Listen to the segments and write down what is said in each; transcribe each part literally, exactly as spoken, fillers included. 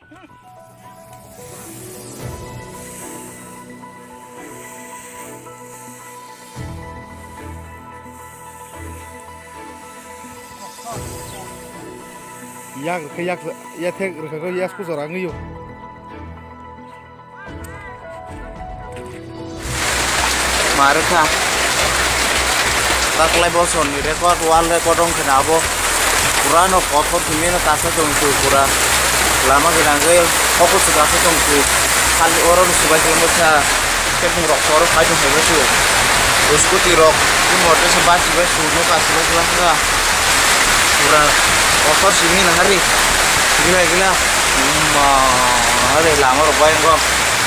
yak kayak ya tek reka ya sku sorang yu marka tak lay boson ni record wal record ong kenabo purano kothor kimena tasa tong tu pura lama genange fokus tasa tong tu kali orang subai kemucha ketemu rock sorok aja hebe tu usku tirok tu motor sempat tiba suno kasih kelas ka pura kothor sini hari gila gila ma hari lama rupai gua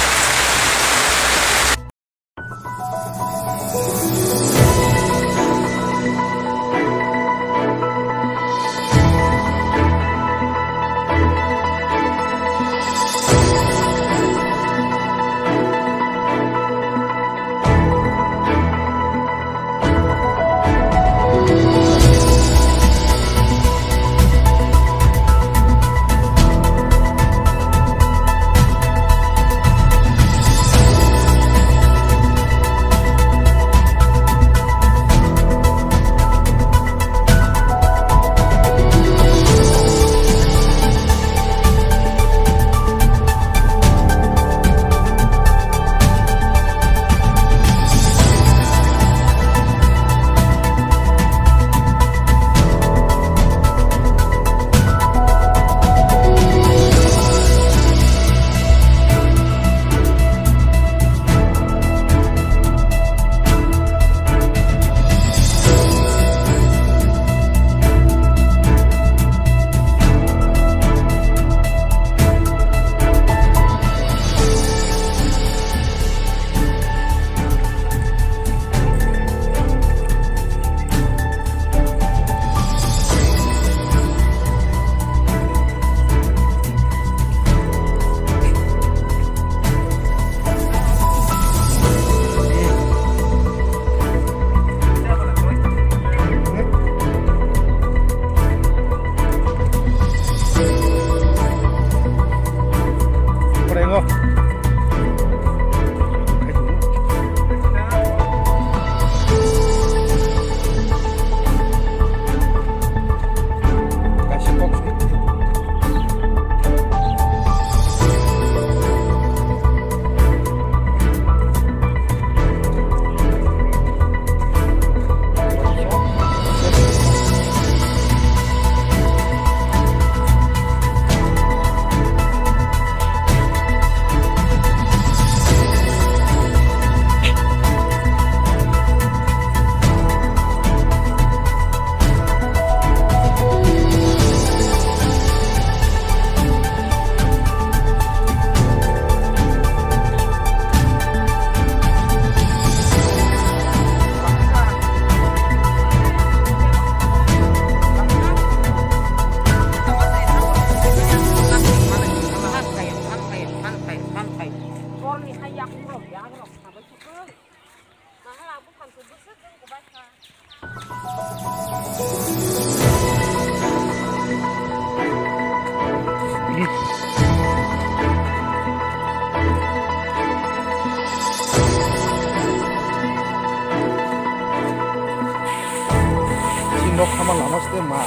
Wngkha namaste ma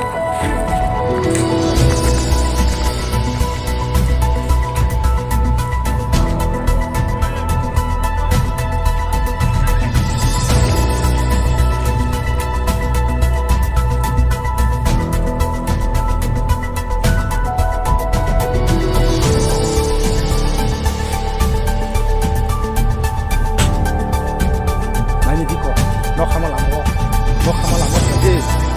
nani diko Wngkha malamo Wngkha malamo jadi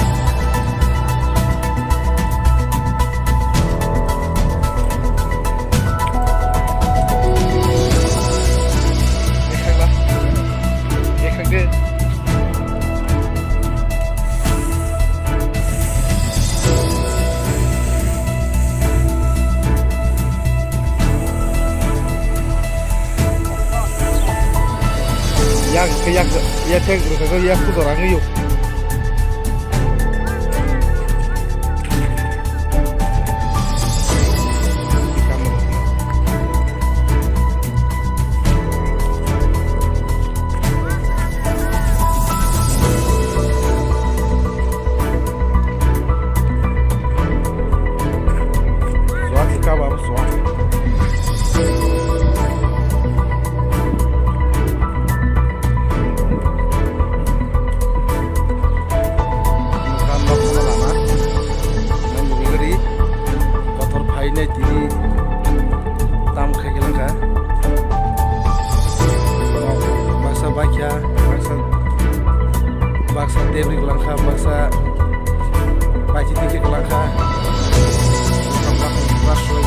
yak kayak ya tek reka ya sku sorang yu bawa soal. Bukan lokal lama. Namun begini, kotor Phainya Tini tam kehilangan kan? Bahasa baca, bahasa bahasa Dewi Wngkha, bahasa baca tiga Wngkha. Tambah ras